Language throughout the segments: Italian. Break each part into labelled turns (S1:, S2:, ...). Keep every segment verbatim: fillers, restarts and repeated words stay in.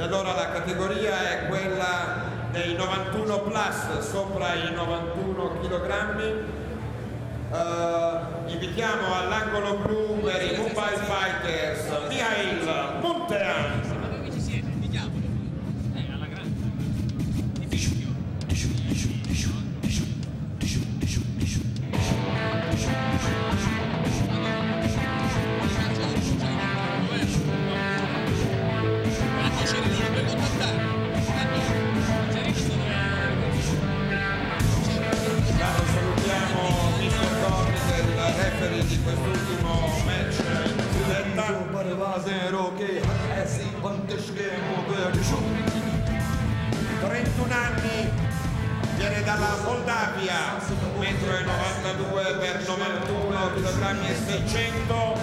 S1: E allora la categoria è quella dei novantuno plus, sopra i novantuno chilogrammi. Uh, invitiamo all'angolo blu per i Mumbai Fighters Mihail, Muntean. Di quest'ultimo match in trentuno anni, viene dalla Moldavia, un metro e novantadue per novantuno chilogrammi e seicento,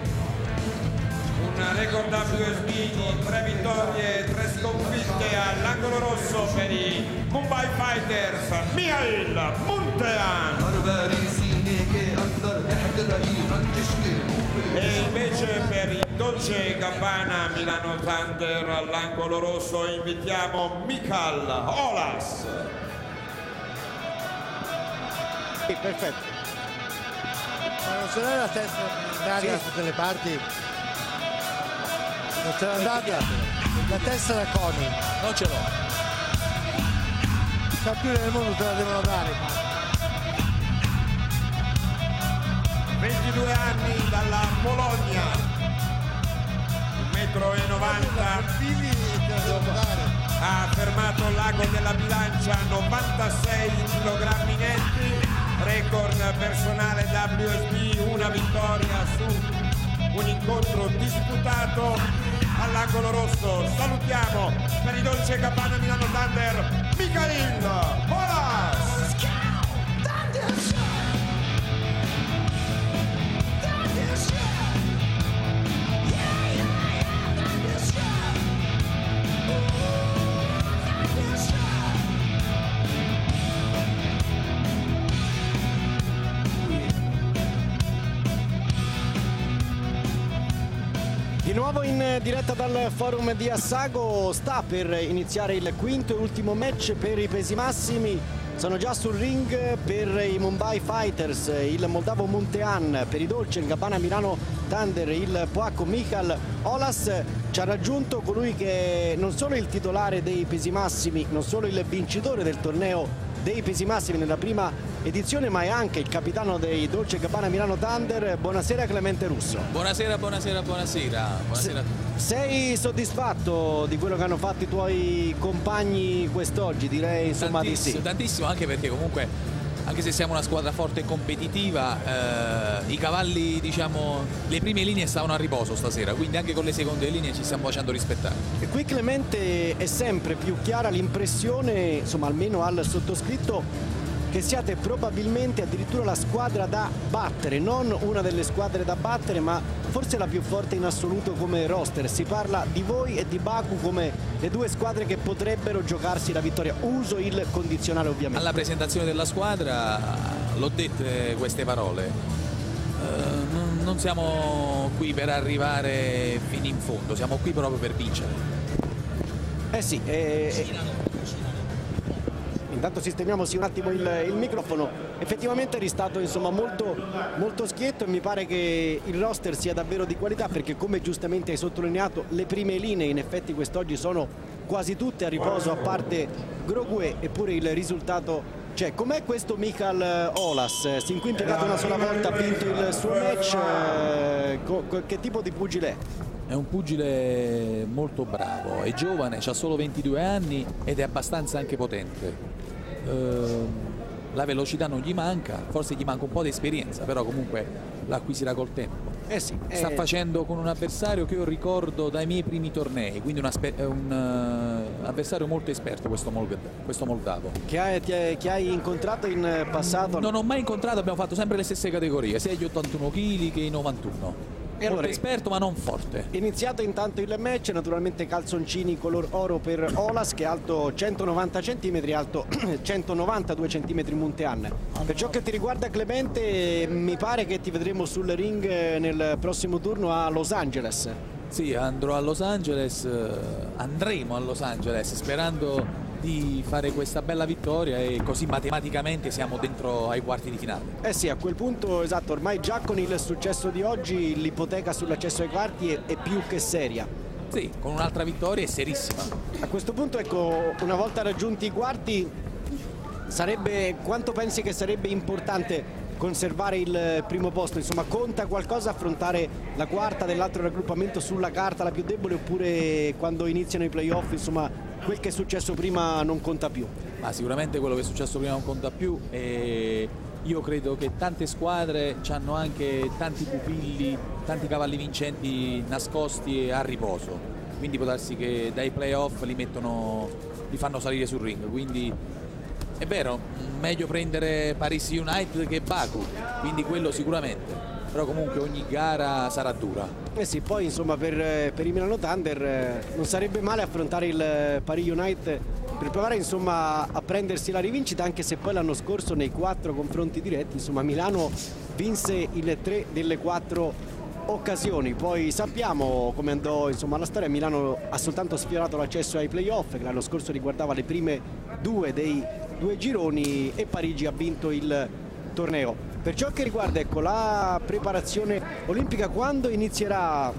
S1: un record W S B di tre vittorie e tre sconfitte. All'angolo rosso per i Mumbai Fighters Mihail, Muntean. E invece per il Dolce e Gabbana Milano Thunder all'angolo rosso invitiamo Michal, Olas.
S2: Sì, perfetto. Ma non ce l'è la testa d'aria da tutte le parti? Non ce l'ha andata? La testa da Coni?
S3: Non ce l'ho.
S2: I campioni del mondo te la devono dare.
S1: ventidue anni dalla Polonia, un metro e novanta, ha fermato l'ago della bilancia novantasei chilogrammi netti, record personale W S B, una vittoria su un incontro disputato. All'angolo rosso salutiamo per i Dolce e Gabbana Milano Thunder Mihail, Olas.
S4: Di nuovo in diretta dal forum di Assago, sta per iniziare il quinto e ultimo match per i pesi massimi. Sono già sul ring per i Mumbai Fighters il moldavo Muntean, per i Dolce e Gabbana Milano Thunder il polacco Michal. Olas ci ha raggiunto colui che è non solo il titolare dei pesi massimi, non solo il vincitore del torneo dei pesi massimi nella prima edizione, ma è anche il capitano dei Dolce e Gabbana Milano Thunder. Buonasera Clemente Russo.
S3: Buonasera, buonasera, buonasera. Buonasera.
S4: Sei soddisfatto di quello che hanno fatto i tuoi compagni quest'oggi? Direi insomma di sì.
S3: Tantissimo, anche perché comunque, anche se siamo una squadra forte e competitiva, eh, i cavalli, diciamo, le prime linee stavano a riposo stasera, quindi anche con le seconde linee ci stiamo facendo rispettare.
S4: E qui Clemente è sempre più chiara l'impressione, insomma almeno al sottoscritto, che siate probabilmente addirittura la squadra da battere, non una delle squadre da battere, ma forse la più forte in assoluto come roster. Si parla di voi e di Baku come le due squadre che potrebbero giocarsi la vittoria. Uso il condizionale ovviamente.
S3: Alla presentazione della squadra l'ho dette queste parole. Uh, non, non siamo qui per arrivare fino in fondo, siamo qui proprio per vincere.
S4: Eh sì, eh, eh. Intanto sistemiamoci un attimo il, il microfono. Effettivamente eri stato insomma molto, molto schietto e mi pare che il roster sia davvero di qualità, perché come giustamente hai sottolineato le prime linee in effetti quest'oggi sono quasi tutte a riposo a parte Grogue, eppure il risultato c'è. Com'è questo Michal Olas? Sin qui impiegato una sola volta, ha vinto il suo match, eh, che tipo di pugile è?
S3: È un pugile molto bravo, è giovane, ha solo ventidue anni ed è abbastanza anche potente. Uh, la velocità non gli manca, forse gli manca un po' di esperienza, però comunque l'acquisirà col tempo.
S4: Eh sì,
S3: sta
S4: eh...
S3: facendo con un avversario che io ricordo dai miei primi tornei, quindi un, un uh, avversario molto esperto, questo, Mol questo moldavo.
S4: Che hai, hai, che hai incontrato in passato?
S3: Non ho mai incontrato, abbiamo fatto sempre le stesse categorie, sia gli ottantuno chili che i novantuno.
S4: E
S3: molto
S4: allora,
S3: esperto ma non forte.
S4: Iniziato intanto il match, naturalmente calzoncini color oro per Olas, che è alto centonovanta centimetri, alto centonovantadue centimetri Muntean. Per ciò che ti riguarda Clemente, mi pare che ti vedremo sul ring nel prossimo turno a Los Angeles.
S3: Sì, andrò a Los Angeles, eh, andremo a Los Angeles sperando di fare questa bella vittoria e così matematicamente siamo dentro ai quarti di finale.
S4: Eh sì, a quel punto, esatto, ormai già con il successo di oggi l'ipoteca sull'accesso ai quarti è, è più che seria.
S3: Sì, con un'altra vittoria è serissima.
S4: A questo punto, ecco, una volta raggiunti i quarti, sarebbe, quanto pensi che sarebbe importante conservare il primo posto? Insomma, conta qualcosa affrontare la quarta dell'altro raggruppamento sulla carta la più debole, oppure quando iniziano i playoff, insomma, quel che è successo prima non conta più?
S3: Ma sicuramente quello che è successo prima non conta più, e io credo che tante squadre hanno anche tanti pupilli, tanti cavalli vincenti nascosti a riposo, quindi può darsi che dai playoff li mettono, li fanno salire sul ring, quindi è vero, meglio prendere Paris United che Baku, quindi quello sicuramente, però comunque ogni gara sarà dura.
S4: Eh sì, poi insomma per, per i Milano Thunder eh, non sarebbe male affrontare il Paris United per provare insomma a prendersi la rivincita, anche se poi l'anno scorso nei quattro confronti diretti insomma Milano vinse il tre delle quattro occasioni. Poi sappiamo come andò insomma la storia. Milano ha soltanto sfiorato l'accesso ai playoff, che l'anno scorso riguardava le prime due dei due gironi, e Parigi ha vinto il torneo. Per ciò che riguarda, ecco, la preparazione olimpica, quando inizierà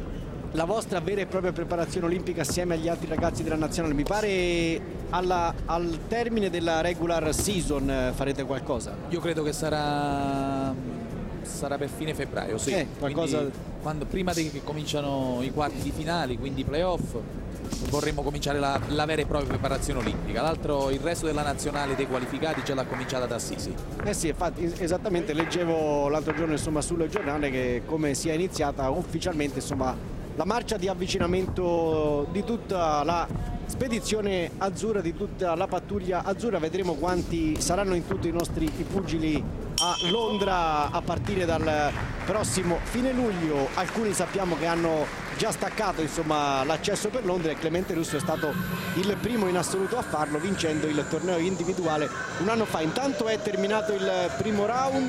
S4: la vostra vera e propria preparazione olimpica assieme agli altri ragazzi della nazionale? Mi pare alla, al termine della regular season eh, farete qualcosa?
S3: Io credo che sarà sarà per fine febbraio, sì.
S4: Eh, qualcosa...
S3: quando, prima che cominciano i quarti di finali, quindi i playoff, vorremmo cominciare la, la vera e propria preparazione olimpica. L'altro, il resto della nazionale dei qualificati già l'ha cominciata da Assisi.
S4: Eh sì, infatti, esattamente, leggevo l'altro giorno insomma sul giornale che come sia iniziata ufficialmente insomma la marcia di avvicinamento di tutta la spedizione azzurra, di tutta la pattuglia azzurra. Vedremo quanti saranno in tutto i nostri i pugili a Londra a partire dal prossimo fine luglio. Alcuni sappiamo che hanno già staccato insomma l'accesso per Londra, e Clemente Russo è stato il primo in assoluto a farlo, vincendo il torneo individuale un anno fa. Intanto è terminato il primo round,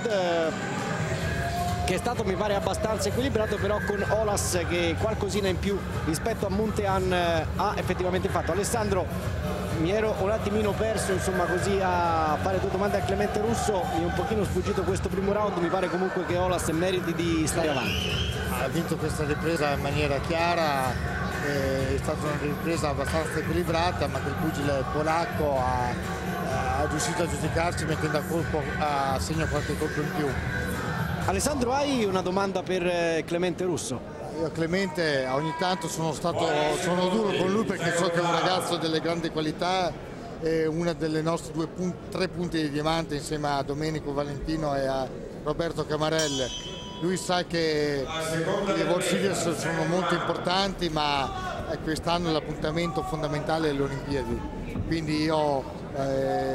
S4: che è stato mi pare abbastanza equilibrato, però con Olas che qualcosina in più rispetto a Muntean ha effettivamente fatto. Alessandro, mi ero un attimino perso insomma così a fare due domande a Clemente Russo, mi è un pochino sfuggito questo primo round. Mi pare comunque che Olas meriti di stare avanti.
S2: Ha vinto questa ripresa in maniera chiara, è stata una ripresa abbastanza equilibrata, ma che il pugile polacco ha, ha riuscito a giudicarsi mettendo a, colpo, a segno qualche colpo in più.
S4: Alessandro, hai una domanda per Clemente Russo?
S2: Io Clemente ogni tanto sono stato sono duro con lui, perché so che è un ragazzo delle grandi qualità, è una delle nostre due punti, tre punti di diamante insieme a Domenico Valentino e a Roberto Camarelle. Lui sa che le World Series sono molto importanti, ma quest'anno l'appuntamento fondamentale è le Olimpiadi, quindi io eh,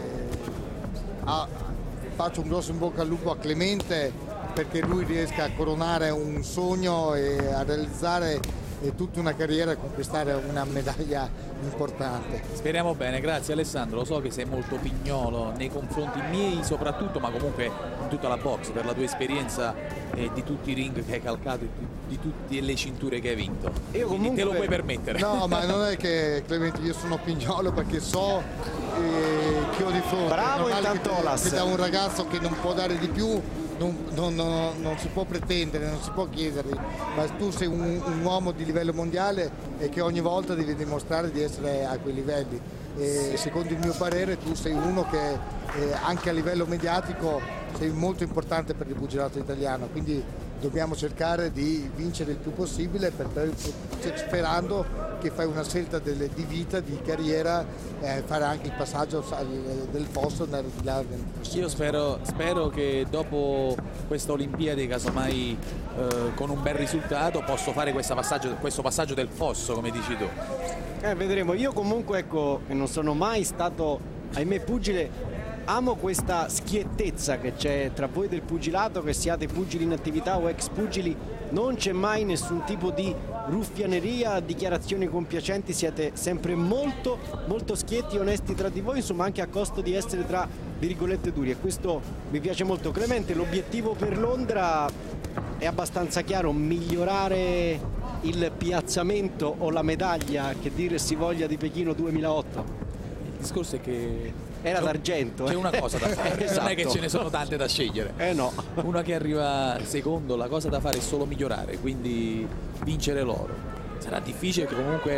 S2: a, faccio un grosso in bocca al lupo a Clemente, perché lui riesca a coronare un sogno e a realizzare tutta una carriera e conquistare una medaglia importante.
S3: Speriamo bene, grazie Alessandro. Lo so che sei molto pignolo nei confronti miei soprattutto, ma comunque in tutta la box, per la tua esperienza e di tutti i ring che hai calcato e di, di tutte le cinture che hai vinto. Io comunque... te lo puoi permettere.
S2: No, ma non è che Clemente io sono pignolo, perché so eh, che ho di fronte.
S4: Bravo intanto Olas.
S2: Che da un ragazzo che non può dare di più Non, non, non, non si può pretendere, non si può chiedergli, ma tu sei un, un uomo di livello mondiale e che ogni volta devi dimostrare di essere a quei livelli, e secondo il mio parere tu sei uno che eh, anche a livello mediatico sei molto importante per il pugilato italiano, quindi dobbiamo cercare di vincere il più possibile, per, per, sperando che fai una scelta delle, di vita, di carriera, eh, fare anche il passaggio del posto nel, nel,
S3: io spero, spero che dopo questa Olimpiade, casomai eh, con un bel risultato, posso fare passaggio, questo passaggio del fosso, come dici tu.
S4: Eh, vedremo. Io comunque, ecco, che non sono mai stato, ahimè, pugile, amo questa schiettezza che c'è tra voi del pugilato, che siate pugili in attività o ex pugili. Non c'è mai nessun tipo di ruffianeria, dichiarazioni compiacenti, siete sempre molto molto schietti, onesti tra di voi, insomma, anche a costo di essere tra virgolette duri, e questo mi piace molto. Clemente, l'obiettivo per Londra è abbastanza chiaro: migliorare il piazzamento o la medaglia, che dire si voglia, di Pechino duemilaotto?
S3: Il discorso è che
S4: era d'argento.
S3: C'è una cosa da fare,
S4: Esatto.
S3: Non è che ce ne sono tante da scegliere.
S4: Eh no.
S3: Una che arriva secondo, la cosa da fare è solo migliorare, quindi vincere l'oro. Sarà difficile, che comunque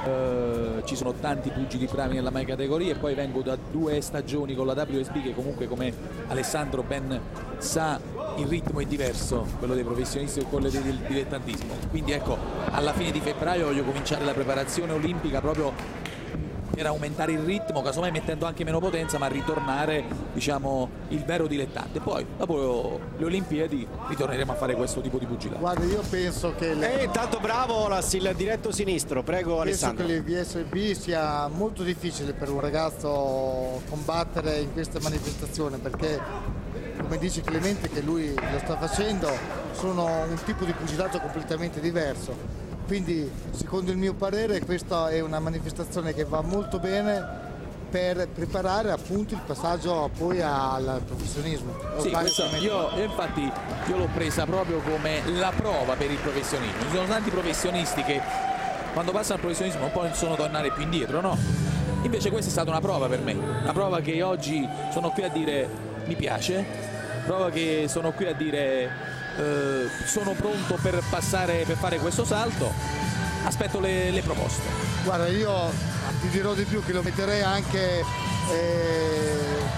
S3: eh, ci sono tanti pugili bravi nella mia categoria, e poi vengo da due stagioni con la W S B che comunque, come Alessandro ben sa, il ritmo è diverso, quello dei professionisti e quello del dilettantismo. Quindi ecco, alla fine di febbraio voglio cominciare la preparazione olimpica proprio per aumentare il ritmo, casomai mettendo anche meno potenza, ma ritornare, diciamo, il vero dilettante. Poi dopo le Olimpiadi ritorneremo a fare questo tipo di pugilato.
S2: Guarda, io penso che le...
S4: E intanto bravo Olas, il diretto sinistro, prego Alessandro.
S2: Penso che il W S B sia molto difficile per un ragazzo combattere in questa manifestazione, perché come dice Clemente, che lui lo sta facendo, sono un tipo di pugilato completamente diverso. Quindi secondo il mio parere questa è una manifestazione che va molto bene per preparare appunto il passaggio poi al professionismo.
S3: Sì, questo, io, io infatti io l'ho presa proprio come la prova per il professionismo. Ci sono tanti professionisti che quando passano al professionismo non possono tornare più indietro, no? Invece questa è stata una prova per me, una prova che oggi sono qui a dire mi piace, prova che sono qui a dire eh, sono pronto per passare, per fare questo salto. Aspetto le, le proposte.
S2: Guarda, io ti dirò di più, che lo metterei anche eh,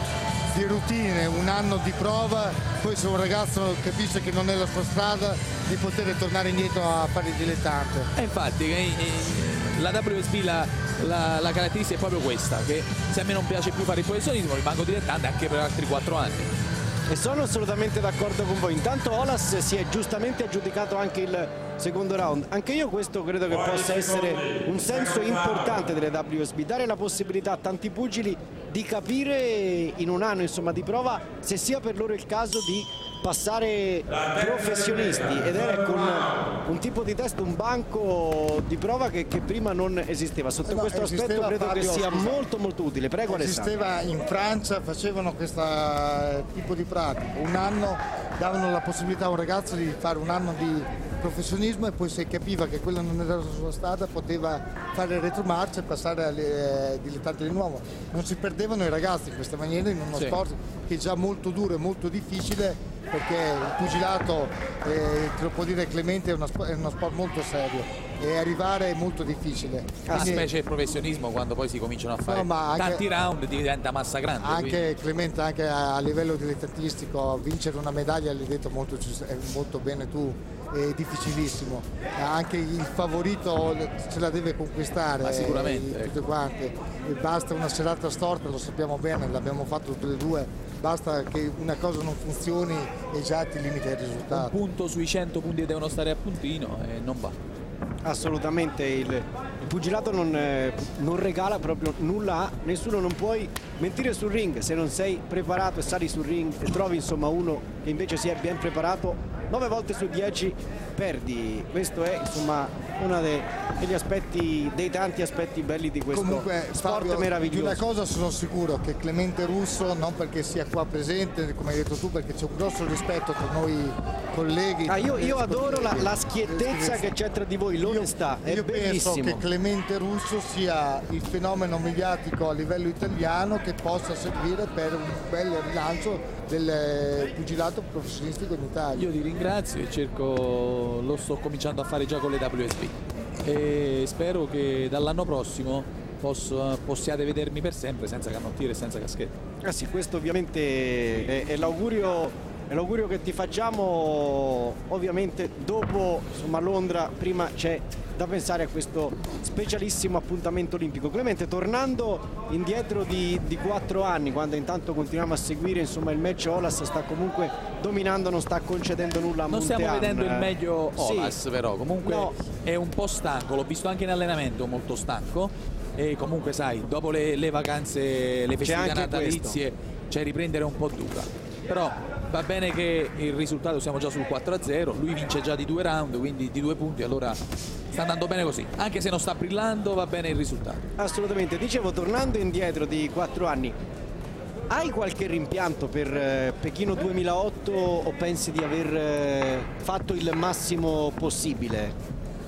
S2: di routine, un anno di prova, poi se un ragazzo capisce che non è la sua strada, di poter tornare indietro a fare il dilettante.
S3: E infatti eh, eh, la W S B la, la, la caratteristica è proprio questa, che se a me non piace più fare il professionismo rimango dilettante anche per altri quattro anni.
S4: E sono assolutamente d'accordo con voi. Intanto Olas si è giustamente aggiudicato anche il secondo round. Anche io questo credo che possa essere un senso importante delle W S B, dare la possibilità a tanti pugili di capire in un anno, insomma, di prova, se sia per loro il caso di passare professionisti, ed era con un tipo di test, un banco di prova che, che prima non esisteva. Sotto
S2: no,
S4: questo aspetto credo
S2: Fabio,
S4: che sia
S2: scusa,
S4: molto molto utile. Prego
S2: esisteva
S4: Alessandro.
S2: in Francia, facevano questo tipo di pratica, un anno davano la possibilità a un ragazzo di fare un anno di professionismo, e poi se capiva che quella non era la sua strada poteva fare retromarcia e passare alle eh, dilettanti di nuovo. Non si perdevano i ragazzi in questa maniera in uno
S3: sì.
S2: sport che è già molto duro e molto difficile, perché il pugilato, eh, te lo può dire Clemente, è uno, sport, è uno sport molto serio e arrivare è molto difficile.
S3: Ah,
S2: Quindi,
S3: specie il professionismo, quando poi si cominciano a fare
S2: no, ma anche,
S3: tanti round diventa massa grande.
S2: Anche
S3: quindi.
S2: Clemente, anche a livello dilettantistico, vincere una medaglia, l'hai detto molto, molto bene tu, è difficilissimo. Anche il favorito ce la deve conquistare.
S3: Ma sicuramente,
S2: eh, tutte
S3: ecco.
S2: quante. E basta una serata storta, lo sappiamo bene, l'abbiamo fatto tutte e due, basta che una cosa non funzioni e già ti limita il risultato.
S3: Un punto sui cento punti che devono stare a puntino e non va.
S4: Assolutamente, il, il pugilato non, eh, non regala proprio nulla a nessuno. Non puoi mentire sul ring se non sei preparato e sali sul ring e trovi insomma uno che invece si è ben preparato, nove volte su dieci perdi. Questo è insomma uno dei, degli aspetti, dei tanti aspetti belli di questo
S2: Comunque,
S4: sport
S2: Fabio,
S4: meraviglioso.
S2: di una cosa sono sicuro, che Clemente Russo, non perché sia qua presente, come hai detto tu, perché c'è un grosso rispetto tra noi colleghi.
S4: Ah, io, io adoro la, la schiettezza che c'è tra di voi, l'onestà, è
S2: io
S4: bellissimo.
S2: penso che Clemente Russo sia il fenomeno mediatico a livello italiano che possa servire per un bel rilancio del pugilato professionistico in Italia.
S3: Io ti ringrazio e cerco, lo sto cominciando a fare già con le W S B e spero che dall'anno prossimo posso, possiate vedermi per sempre senza canottiere e senza caschetto.
S4: Ah sì, questo ovviamente è, è l'augurio è l'augurio che ti facciamo. Ovviamente dopo insomma Londra, prima c'è da pensare a questo specialissimo appuntamento olimpico. Clemente, tornando indietro di, di quattro anni, quando intanto continuiamo a seguire insomma il match, Olas sta comunque dominando, non sta concedendo nulla a
S3: Non
S4: Muntean.
S3: stiamo vedendo il meglio Olas,
S4: sì,
S3: però comunque
S4: no.
S3: È un po' stanco, l'ho visto anche in allenamento molto stanco, e comunque sai, dopo le, le vacanze, le festività natalizie, c'è riprendere un po' dura, però va bene che il risultato, siamo già sul quattro a zero, lui vince già di due round, quindi di due punti, allora sta andando bene così, anche se non sta brillando va bene il risultato.
S4: Assolutamente. Dicevo, tornando indietro di quattro anni, hai qualche rimpianto per eh, Pechino duemilaotto o pensi di aver eh, fatto il massimo possibile?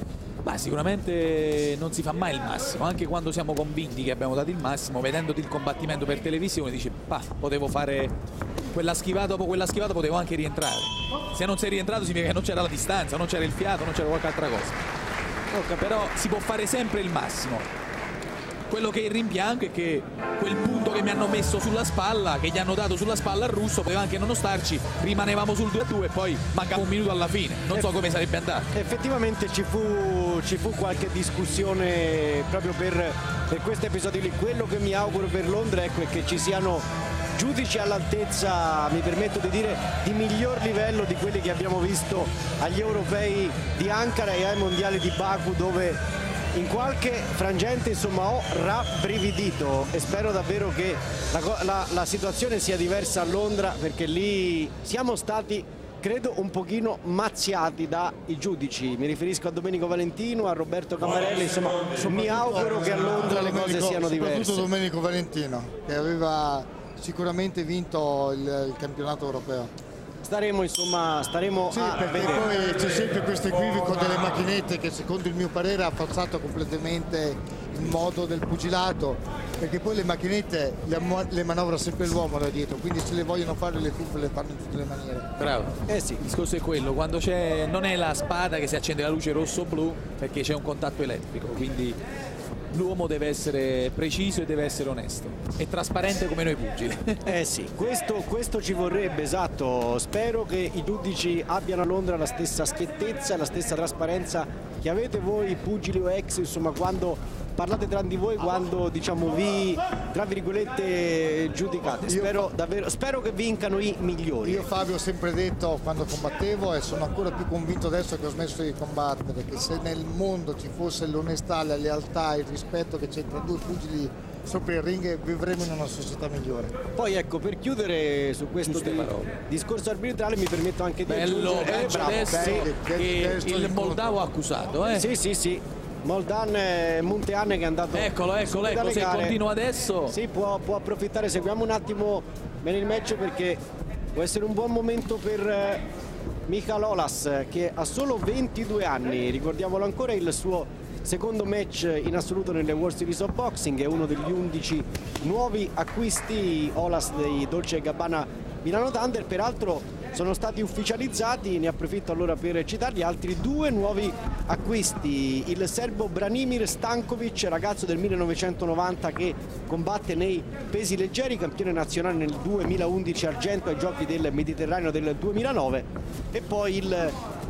S3: Ma sicuramente non si fa mai il massimo, anche quando siamo convinti che abbiamo dato il massimo, vedendoti il combattimento per televisione dici, pa, potevo fare quella schivata, dopo quella schivata potevo anche rientrare. Se non sei rientrato significa che non c'era la distanza, non c'era il fiato, non c'era qualche altra cosa. Okay, però si può fare sempre il massimo. Quello che è il rimpianto è che quel punto che mi hanno messo sulla spalla, che gli hanno dato sulla spalla al russo, poteva anche non starci, rimanevamo sul due a due e poi mancava un minuto alla fine, non so come sarebbe andato.
S4: Effettivamente ci fu, ci fu qualche discussione proprio per, per questo episodio lì. Quello che mi auguro per Londra, ecco, è che ci siano giudici all'altezza, mi permetto di dire, di miglior livello di quelli che abbiamo visto agli europei di Ankara e ai mondiali di Baku, dove in qualche frangente insomma ho rabbrividito, e spero davvero che la, la, la situazione sia diversa a Londra, perché lì siamo stati, credo, un pochino mazziati dai giudici. Mi riferisco a Domenico Valentino, a Roberto Camarelli, insomma mi auguro che a Londra le cose siano diverse.
S2: Soprattutto Domenico Valentino, che aveva sicuramente vinto il, il campionato europeo.
S4: Staremo insomma staremo
S2: sì,
S4: a
S2: perché
S4: vedere.
S2: Poi c'è sempre questo equivoco delle macchinette che secondo il mio parere ha falsato completamente il modo del pugilato, perché poi le macchinette le, le manovra sempre l'uomo da dietro, quindi se le vogliono fare le truppe le fanno in tutte le maniere.
S3: Bravo.
S4: Eh sì.
S3: Il discorso è quello, quando c'è non è la spada che si accende la luce rosso-blu, perché c'è un contatto elettrico, quindi l'uomo deve essere preciso e deve essere onesto e trasparente come noi pugili.
S4: Eh sì, questo, questo ci vorrebbe, esatto. Spero che i giudici abbiano a Londra la stessa schiettezza e la stessa trasparenza che avete voi pugili o ex, insomma, quando parlate tra di voi, quando diciamo vi, tra virgolette, giudicate. Spero, davvero, spero che vincano i migliori.
S2: Io Fabio ho sempre detto quando combattevo, e sono ancora più convinto adesso che ho smesso di combattere, che se nel mondo ci fosse l'onestà, la lealtà, il rispetto che c'è tra due pugili sopra il ring, vivremo in una società migliore.
S4: Poi ecco, per chiudere su questo di, discorso arbitrale, mi permetto anche di
S3: bello,
S4: aggiungere eh, bravo,
S3: adesso
S4: bello,
S3: che il Moldavo ha accusato, eh?
S4: Sì, sì, sì. Moldan eh, Muntean che è andato,
S3: eccolo, eccolo, ecco, se continua adesso
S4: sì, può, può approfittare. Seguiamo un attimo bene il match, perché può essere un buon momento per eh, Michal Olas, che ha solo ventidue anni, ricordiamolo ancora, il suo secondo match in assoluto nelle World Series of Boxing, è uno degli undici nuovi acquisti Olas dei Dolce e Gabbana Milano Thunder. Peraltro sono stati ufficializzati, ne approfitto allora per citarli, altri due nuovi acquisti: il serbo Branimir Stankovic, ragazzo del millenovecentonovanta che combatte nei pesi leggeri, campione nazionale nel duemilaundici argento ai giochi del Mediterraneo del duemilanove, e poi il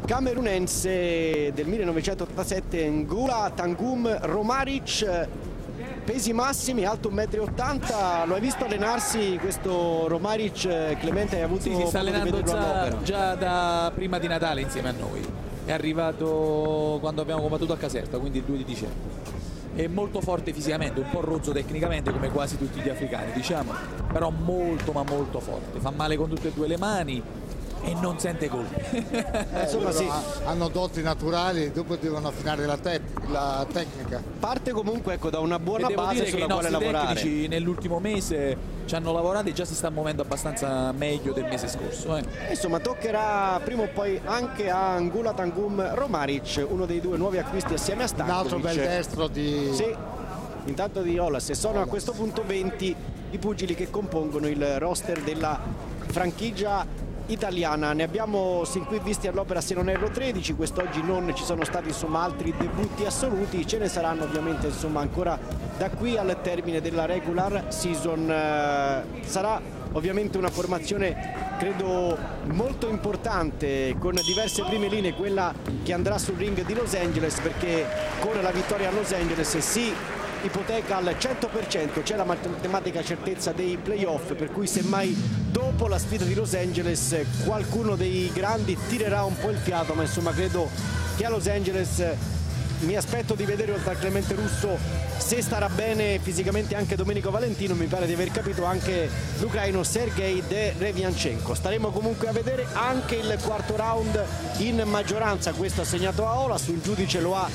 S4: camerunense del millenovecentottantasette Ngula Tangum Romaric, pesi massimi, alto un metro e ottanta. Lo hai visto allenarsi questo Romaric, Clemente? Hai avuto
S3: sì, si sta allenando già, già da prima di Natale insieme a noi, è arrivato quando abbiamo combattuto a Caserta, quindi il due di dicembre. È molto forte fisicamente, un po' rozzo tecnicamente come quasi tutti gli africani, diciamo, però molto ma molto forte, fa male con tutte e due le mani e non sente colpi.
S2: eh, insomma, sì. Hanno doti naturali, dopo devono affinare la, te la tecnica.
S4: Parte comunque, ecco, da una buona
S3: e devo
S4: base
S3: dire
S4: sulla
S3: che
S4: quale
S3: i nostri
S4: lavorare.
S3: Tecnici nell'ultimo mese ci hanno lavorato e già si sta muovendo abbastanza meglio del mese scorso. Eh.
S4: Insomma, toccherà prima o poi anche a Ngula Tangum Romaric, uno dei due nuovi acquisti assieme a Stankovic.
S2: Un altro bel destro di...
S4: Sì, intanto di Olas. E sono Olas. A questo punto venti i pugili che compongono il roster della franchigia italiana. Ne abbiamo sin qui visti all'opera, se non erro, tredici. Quest'oggi non ci sono stati insomma altri debutti assoluti, ce ne saranno ovviamente insomma ancora da qui al termine della regular season. Eh, sarà ovviamente una formazione credo molto importante, con diverse prime linee, quella che andrà sul ring di Los Angeles, perché con la vittoria a Los Angeles si ipoteca al cento per cento, c'è la matematica certezza dei playoff, per cui semmai dopo la sfida di Los Angeles qualcuno dei grandi tirerà un po' il fiato, ma insomma credo che a Los Angeles mi aspetto di vedere, oltre a Clemente Russo, se starà bene fisicamente anche Domenico Valentino, mi pare di aver capito anche l'ucraino Sergei Derevianchenko. Staremo comunque a vedere anche il quarto round in maggioranza, questo assegnato a Olas, il giudice lo ha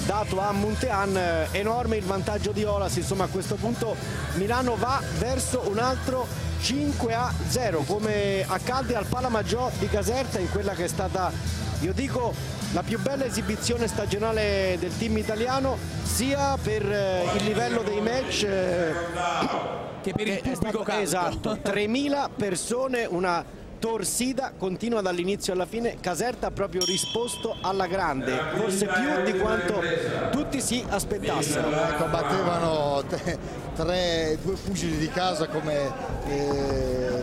S4: dato a Muntean. Enorme il vantaggio di Olas, insomma a questo punto Milano va verso un altro cinque a zero, come accadde al Palamaggiò di Caserta, in quella che è stata, io dico, la più bella esibizione stagionale del team italiano, sia per il livello dei match
S3: che per il pubblico caldo.
S4: Esatto, tremila persone, una torsida continua dall'inizio alla fine. Caserta ha proprio risposto alla grande, forse più di quanto tutti si aspettassero.
S2: Ecco, battevano tre, due pugili di casa come eh,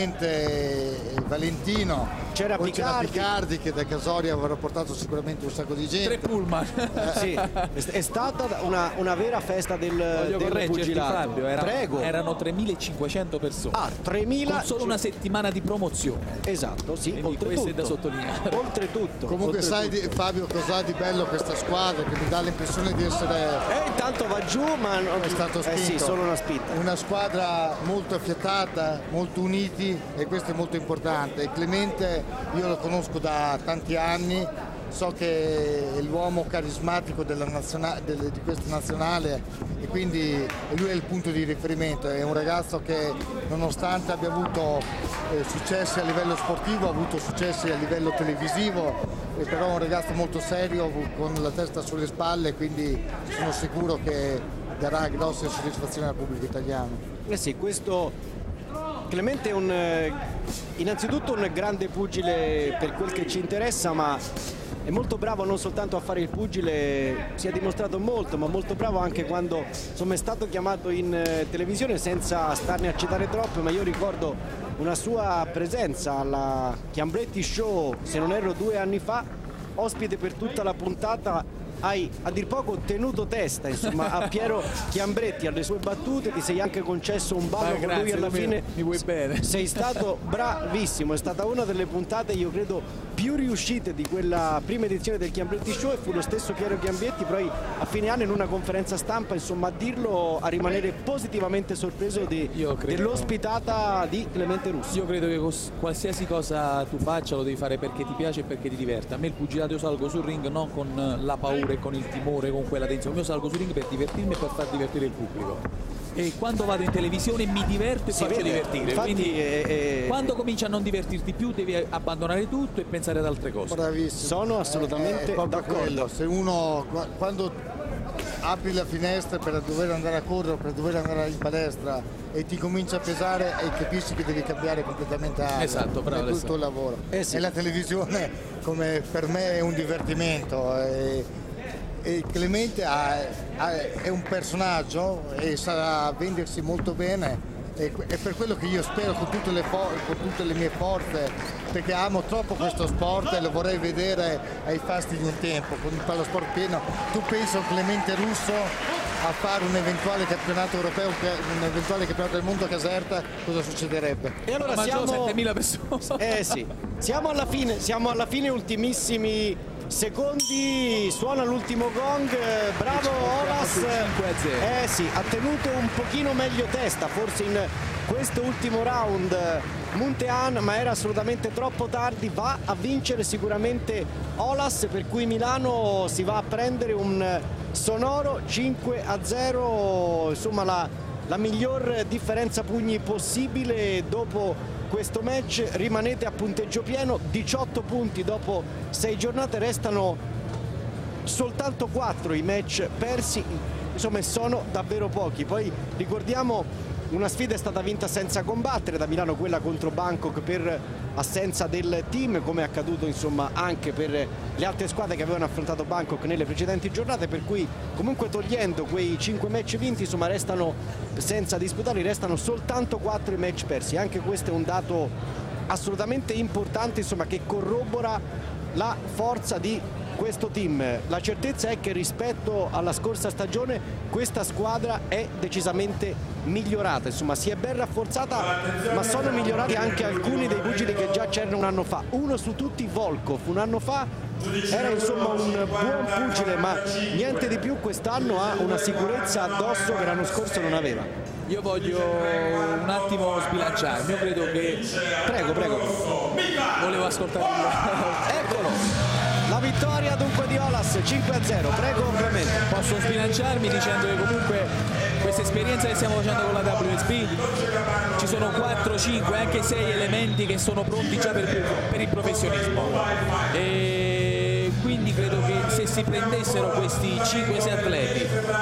S2: Clemente e Valentino.
S4: C'era
S2: Picardi.
S4: Picardi
S2: che da Casoria aveva portato sicuramente un sacco di gente.
S3: Tre pullman.
S4: Eh, sì, è stata una, una vera festa del, del pugilato.
S3: Fabio, era,
S4: Prego.
S3: Erano tremilacinquecento persone.
S4: Ah, tremila.
S3: Con solo una settimana di promozione.
S4: Esatto, sì, oltretutto.
S3: È da sottolineare.
S4: Oltretutto.
S2: Comunque
S4: oltretutto.
S2: sai di, Fabio, cos'ha di bello questa squadra, che mi dà l'impressione di essere...
S4: E intanto va giù, ma non
S2: è stato spinto.
S4: Eh sì, solo una spinta.
S2: Una squadra molto affiatata, molto uniti, e questo è molto importante. E Clemente io lo conosco da tanti anni, so che è l'uomo carismatico della naziona- del, di questa nazionale, e quindi lui è il punto di riferimento. È un ragazzo che, nonostante abbia avuto eh, successi a livello sportivo, ha avuto successi a livello televisivo, e però è un ragazzo molto serio, con la testa sulle spalle, quindi sono sicuro che darà grosse soddisfazioni al pubblico italiano.
S4: Eh sì, questo Clemente è un, innanzitutto un grande pugile per quel che ci interessa, ma è molto bravo non soltanto a fare il pugile, si è dimostrato molto, ma molto bravo anche quando insomma, è stato chiamato in televisione, senza starne a citare troppo, ma io ricordo una sua presenza alla Chiambretti Show, se non erro due anni fa, ospite per tutta la puntata. Hai a dir poco tenuto testa insomma a Piero Chiambretti, alle sue battute, ti sei anche concesso un ballo ah, con
S3: grazie,
S4: lui alla fine.
S3: Mi vuoi bene.
S4: Sei stato bravissimo, è stata una delle puntate io credo più riuscite di quella prima edizione del Chiambretti Show, e fu lo stesso Piero Chiambretti poi a fine anno in una conferenza stampa insomma a dirlo, a rimanere positivamente sorpreso di, dell'ospitata di Clemente Russo.
S3: Io credo che qualsiasi cosa tu faccia lo devi fare perché ti piace e perché ti diverte. A me il pugilato, io salgo sul ring non con la paura e con il timore, con quella tensione, io salgo sul ring per divertirmi e per far divertire il pubblico, e quando vado in televisione mi diverto e si faccio vede. divertire.
S4: Infatti,
S3: quindi
S4: è, è...
S3: quando cominci a non divertirti più devi abbandonare tutto e pensare ad altre cose.
S2: Bravissimo.
S4: Sono assolutamente d'accordo.
S2: Se uno quando apri la finestra per dover andare a correre, per dover andare in palestra, e ti comincia a pesare, e capisci che devi cambiare completamente aria.
S3: Esatto, bravo.
S2: È tutto il lavoro.
S4: Eh sì.
S2: E la televisione, come per me, è un divertimento. E, e Clemente ha, ha, è un personaggio e sa vendersi molto bene, e è per quello che io spero con tutte, le con tutte le mie forze, perché amo troppo questo sport e lo vorrei vedere ai fasti di un tempo, con il palosport pieno. Tu pensi a Clemente Russo a fare un eventuale campionato europeo, un eventuale campionato del mondo a Caserta, cosa succederebbe?
S4: E allora
S3: Ma
S4: siamo
S3: settemila persone.
S4: Eh sì, siamo alla fine, siamo alla fine, ultimissimi secondi, suona l'ultimo gong, bravo Olas. Eh sì, ha tenuto un pochino meglio testa forse in questo ultimo round Muntean, ma era assolutamente troppo tardi. Va a vincere sicuramente Olas, per cui Milano si va a prendere un sonoro cinque a zero, insomma la, la miglior differenza pugni possibile dopo questo match. Rimanete a punteggio pieno, diciotto punti dopo sei giornate, restano soltanto quattro i match persi, insomma sono davvero pochi. Poi ricordiamo, una sfida è stata vinta senza combattere da Milano, quella contro Bangkok, per assenza del team, come è accaduto insomma anche per le altre squadre che avevano affrontato Bangkok nelle precedenti giornate, per cui comunque togliendo quei cinque match vinti insomma restano, senza disputarli, restano soltanto quattro i match persi. Anche questo è un dato assolutamente importante insomma, che corrobora la forza di questo team. La certezza è che rispetto alla scorsa stagione questa squadra è decisamente migliorata, insomma si è ben rafforzata, ma sono migliorati anche alcuni dei pugili che già c'erano un anno fa. Uno su tutti, Volkov, un anno fa era insomma un buon pugile, ma niente di più. Quest'anno ha una sicurezza addosso che l'anno scorso non aveva.
S3: Io voglio un attimo sbilanciarmi, io credo che...
S4: Prego, prego.
S3: Volevo ascoltare...
S4: Eccolo! La vittoria vittoria dunque di Olas cinque a zero. Prego Clemente.
S3: Posso sbilanciarmi dicendo che comunque questa esperienza che stiamo facendo con la W S B ci sono quattro cinque anche sei elementi che sono pronti già per, per il professionismo, e quindi credo che se si prendessero questi cinque sei atleti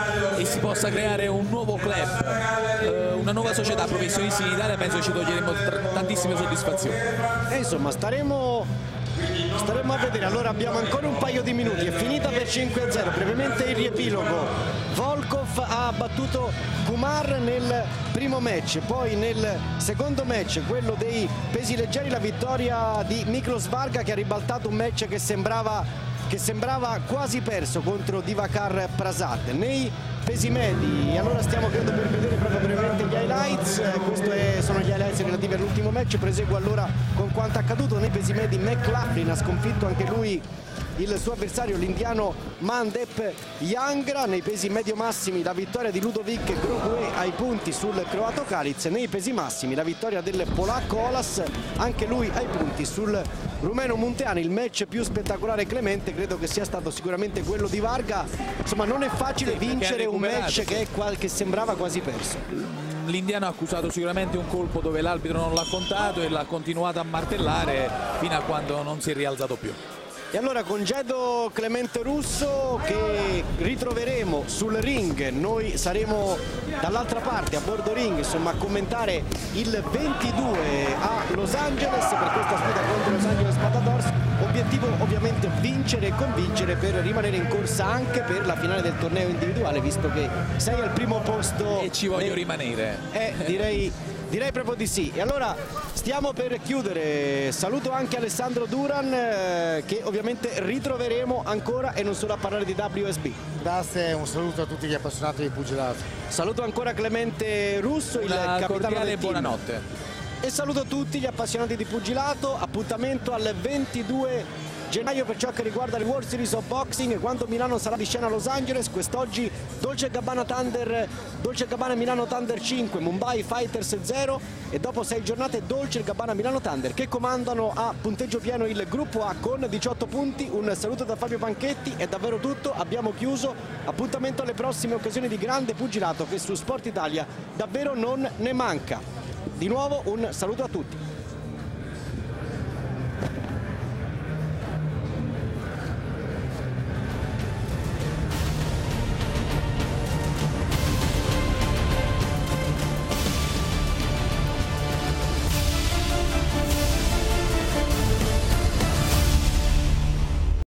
S3: e si possa creare un nuovo club, eh, una nuova società professionisti in Italia, penso che ci toglieremo tantissime soddisfazioni.
S4: E insomma staremo Staremo a vedere. Allora abbiamo ancora un paio di minuti, è finita per cinque a zero. Brevemente il riepilogo: Volkov ha battuto Kumar nel primo match, poi nel secondo match, quello dei pesi leggeri, la vittoria di Miklos Varga, che ha ribaltato un match che sembrava, che sembrava quasi perso contro Divakar Prasad. Nei pesi medi, allora stiamo credo per vedere proprio brevemente gli highlights. Questi sono gli highlights relativi all'ultimo match. Proseguo allora con quanto accaduto nei pesi medi. McLaughlin ha sconfitto anche lui il suo avversario, l'indiano Mandep Yangra. Nei pesi medio massimi la vittoria di Ludovic Grogue ai punti sul croato Kalic. Nei pesi massimi la vittoria del polacco Olas, anche lui ai punti sul rumeno Muntean. Il match più spettacolare, Clemente, credo che sia stato sicuramente quello di Varga. Insomma, non è facile sì, vincere un match che, è qua, che sembrava quasi perso.
S3: L'indiano ha accusato sicuramente un colpo dove l'arbitro non l'ha contato e l'ha continuato a martellare fino a quando non si è rialzato più.
S4: E allora congedo Clemente Russo, che ritroveremo sul ring. Noi saremo dall'altra parte a bordo ring, insomma, a commentare il ventidue a Los Angeles per questa sfida contro Los Angeles Matadors. Obiettivo ovviamente vincere e convincere per rimanere in corsa anche per la finale del torneo individuale, visto che sei al primo posto
S3: e ci voglio
S4: e...
S3: rimanere.
S4: Eh, direi... Direi proprio di sì. E allora stiamo per chiudere. Saluto anche Alessandro Duran, eh, che ovviamente ritroveremo ancora e non solo a parlare di W S B.
S2: Grazie, un saluto a tutti gli appassionati di pugilato.
S4: Saluto ancora Clemente Russo, il
S3: Una
S4: capitano del team.
S3: Buonanotte.
S4: E saluto tutti gli appassionati di pugilato. Appuntamento al ventidue gennaio per ciò che riguarda le World Series of Boxing, quando Milano sarà di scena a Los Angeles. Quest'oggi Dolce e Gabbana Thunder, Dolce e Gabbana Milano Thunder cinque, Mumbai Fighters zero, e dopo sei giornate Dolce e Gabbana Milano Thunder, che comandano a punteggio pieno il gruppo A con diciotto punti. Un saluto da Fabio Panchetti, è davvero tutto, abbiamo chiuso. Appuntamento alle prossime occasioni di grande pugilato, che su Sport Italia davvero non ne manca. Di nuovo un saluto a tutti.